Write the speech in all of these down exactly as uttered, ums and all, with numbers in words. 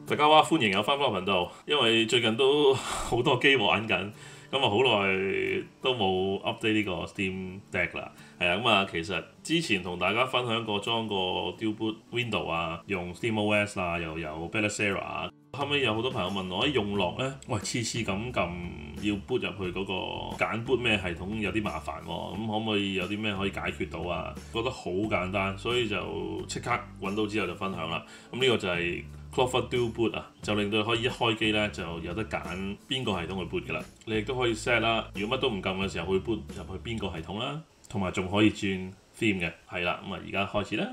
大家好，歡迎又翻返頻道，因為最近都好多機玩緊，咁啊好耐都冇 update 呢個 Steam Deck 啦。係啊，咁啊其實之前同大家分享過裝個 Dual Boot Window 啊，用 SteamOS 啊，又有 Battlezera 啊。後尾有好多朋友問我，誒用落咧，喂次次咁撳要 boot 入去嗰個揀 boot 咩系統有啲麻煩喎，咁可唔可以有啲咩可以解決到啊？覺得好簡單，所以就即刻揾到之後就分享啦。咁呢個就係 Clover Dual Boot 啊，就令到可以一開機咧就有得揀邊個系統去 boot 㗎啦。你亦都可以 set 啦，如果乜都唔撳嘅時候，會 boot 入去邊個系統啦，同埋仲可以轉 theme 嘅。係啦，咁啊而家開始啦。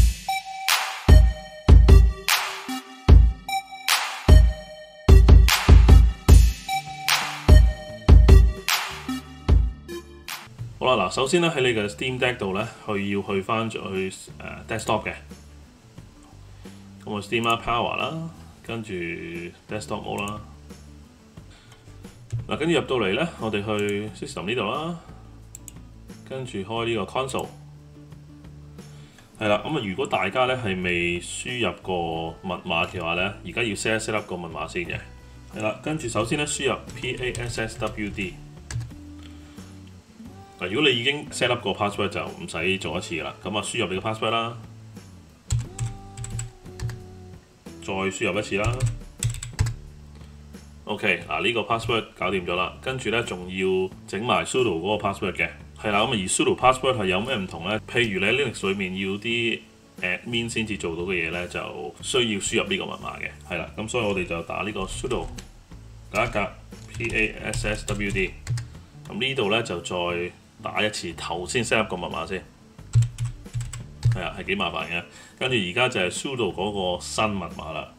好啦，嗱，首先咧喺你嘅 Steam Deck 度咧，佢要去翻咗去誒 Desktop 嘅。咁我 Steam 啦 Power 啦，跟住 Desktop Mode 啦。嗱，跟住入到嚟咧，我哋去 System 呢度啦，跟住開呢個 Console。係啦，咁啊，如果大家咧係未輸入過密碼嘅話咧，而家要 set 一 set up 個密碼先嘅。係啦，跟住首先咧輸入 passwd。嗱，如果你已經 set up 個 password 就唔使做一次噶啦，咁啊輸入你個 password 啦，再輸入一次啦。OK， 嗱呢個 password 搞掂咗啦，跟住咧仲要整埋 sudo 嗰個 password 嘅，係啦，咁啊而 sudo password 係有咩唔同咧？譬如你喺 Linux 裏面要啲 admin 先至做到嘅嘢咧，就需要輸入呢個密碼嘅，係啦，咁所以我哋就打呢個 sudo 加一格 passwd， 咁呢度咧就再打一次頭先 set up 個密碼先，係啊，係幾麻煩嘅。跟住而家就係 sudo 嗰個新密碼啦。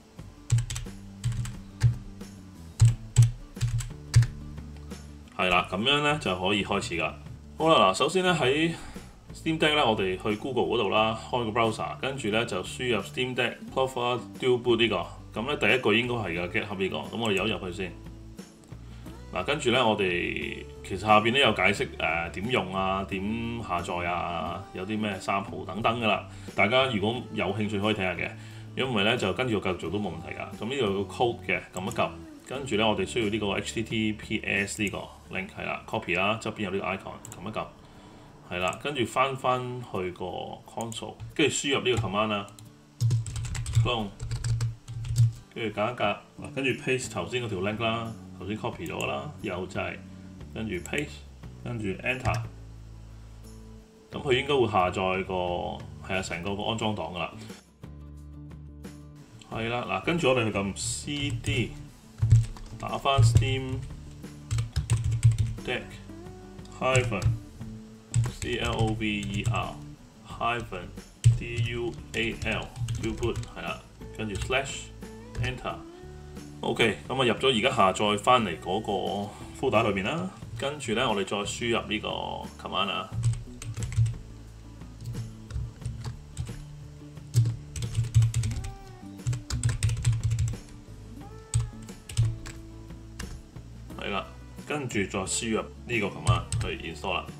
係啦，咁樣咧就可以開始噶。好啦，嗱，首先咧喺 Steam Deck 咧，我哋去 Google 嗰度啦，開個 browser， 跟住咧就輸入 Steam Deck Clover Dual Boot 呢個。咁咧第一個應該係嘅 GitHub 呢個，咁我哋有入去先。嗱，跟住咧，我哋其實下邊都有解釋誒點用啊、點下載啊、有啲咩 sample 等等噶啦。大家如果有興趣可以睇下嘅，如果唔係咧就跟住我繼續做都冇問題㗎。咁呢度有個 code 嘅，撳一撳，跟住咧我哋需要呢個 H T T P S 呢個 link 係啦 ，copy 啦，側邊有呢個 icon，撳一撳，係啦，跟住翻翻去個 console， 跟住輸入呢個 command 啦 ，clone， 跟住揀一格，嗱，跟住 paste 頭先嗰條 link 啦。頭先 copy 咗啦，右掣，跟住 paste， 跟住 enter， 咁佢應該會下載個係啊成個個安裝檔噶啦，係啦嗱，跟住我哋去撳 C D， 打翻 Steam Deck hyphen C L O V E R hyphen D U A L Dual Boot 係啦，跟住 slash enter。OK， 咁啊入咗而家下載翻嚟嗰個 folder 裏面啦，跟住咧我哋再輸入呢個 command 啊，係啦，跟住再輸入呢個 command 去 install 啦。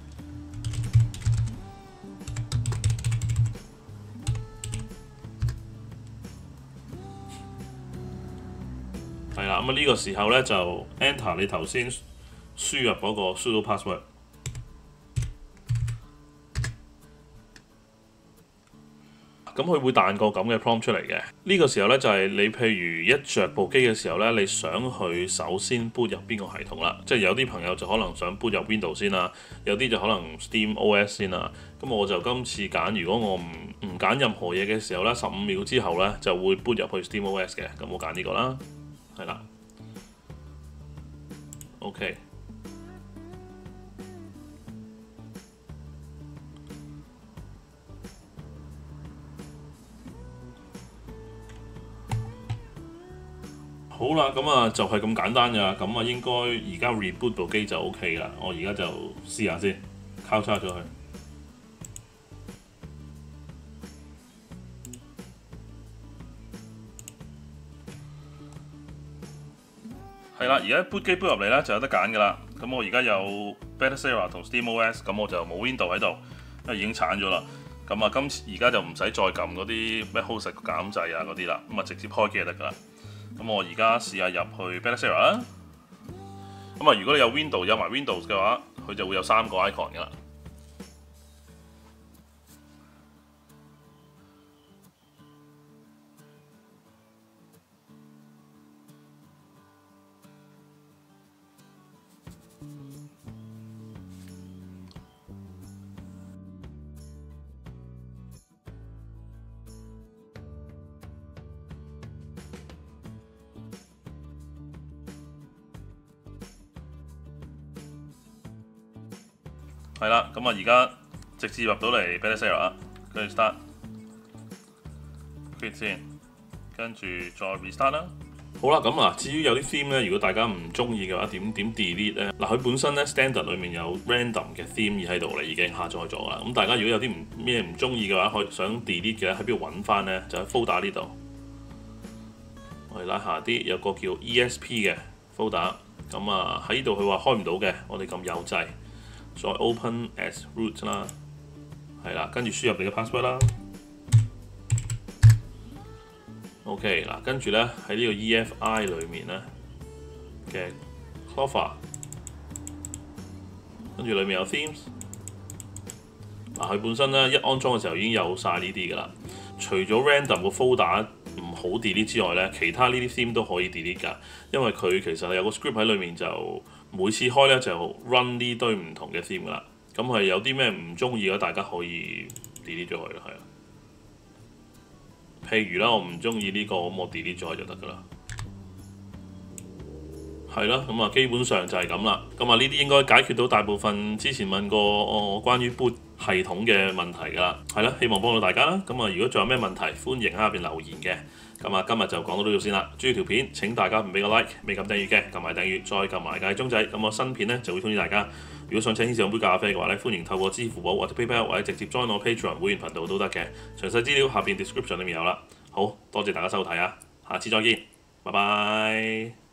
係啦，咁啊呢個時候咧就 enter 你頭先輸入嗰個 sudo password， 咁佢會彈個咁嘅 prompt 出嚟嘅。呢個時候咧就係你譬如一着部機嘅時候咧，你想去首先 boot 入邊個系統啦，即係有啲朋友就可能想 boot 入 Windows 先啦，有啲就可能 SteamOS 先啦。咁我就今次揀，如果我唔唔揀任何嘢嘅時候咧，十五秒之後咧就會 boot 入去 SteamOS 嘅，咁我揀呢個啦。係啦 ，OK， 好啦，咁啊就係咁簡單㗎，咁啊應該而家 reboot 部機就 OK 啦。我而家就試下先，交叉咗佢。係啦，而家 boot 機 boot 入嚟咧就有得揀㗎啦。咁我而家有 Battlezera 同 SteamOS， 咁我就冇 Window 喺度，因為已經鏟咗啦。 咁啊，今次而家就唔使再撳嗰啲咩 host 減掣啊嗰啲啦，咁啊直接開機就得㗎啦。咁我而家試下入去 Betacera 啦。咁啊，如果你有 Windows 有埋 Windows 嘅話，佢就會有三個 icon 㗎啦。係啦，咁啊而家直接入到嚟 Betacera 啦，跟住 start quit 先，跟住再 restart 啦。好啦，咁啊，至於有啲 theme 咧，如果大家唔中意嘅話，點點 delete 咧？嗱，佢本身咧 standard 裏面有 random 嘅 theme 喺度啦，已經下載咗啦。咁大家如果有啲唔咩唔中意嘅話，可以想 delete 嘅喺邊度揾翻咧？就喺 folder 呢度。我哋拉下啲，有個叫 E S P 嘅 folder。咁啊喺呢度佢話開唔到嘅，我哋撳右掣。再 open as root 啦，係啦，跟住輸入你嘅 password 啦。OK 嗱，跟住咧喺呢個 E F I 裏面咧嘅 Clover， 跟住裏面有 themes。嗱，佢本身咧一安裝嘅時候已經有晒呢啲㗎啦。除咗 random 個 folder 唔好 delete 之外咧，其他呢啲 theme 都可以 delete 㗎，因為佢其實有個 script 喺裏面就。每次開咧就 run 呢堆唔同嘅 theme 噶啦，咁係有啲咩唔中意嘅，大家可以 delete 咗佢咯，係啊。譬如啦，我唔中意呢個，咁我 delete 咗就得噶啦。係啦，咁啊基本上就係咁啦。咁啊呢啲應該解決到大部分之前問過我關於 boot 系統嘅問題噶啦。係啦，希望幫到大家啦。咁啊如果仲有咩問題，歡迎喺下邊留言嘅。咁啊，今日就講到呢度先啦。中意條片請大家唔俾個 like， 未撳訂閱嘅撳埋訂閱，再撳埋個鐘仔，咁我新片咧就會通知大家。如果想請軒士飲杯咖啡嘅話咧，歡迎透過支付寶或者 PayPal 或者直接 join 我 Patreon 會員頻道都得嘅。詳細資料下邊 description 裏面有啦。好多謝大家收睇啊，下次再見，拜拜。